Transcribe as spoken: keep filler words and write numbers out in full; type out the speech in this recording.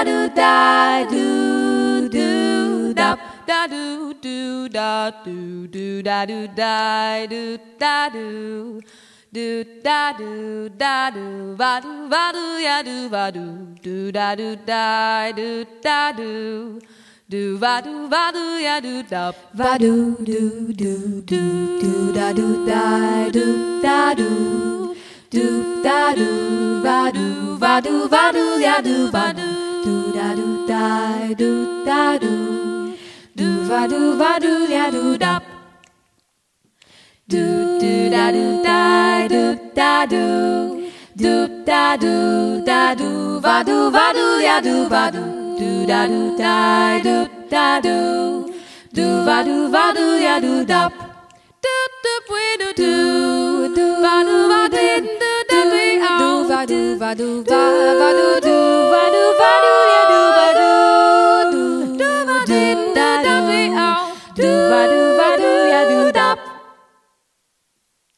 da do da do do da da do do da do do da do da do da do do da do da do va do va do ya do va do do da do da do da do do va do va do ya do da va do do do do do da do da do da do do da do va do va do va do ya do va do do da do da do da do do va do va do ya do da do do da do da do da do do da do da do va do va do ya do va do do da do da do da do do va do va do ya do da do do we do do do va do va do do do va do va do va do va va do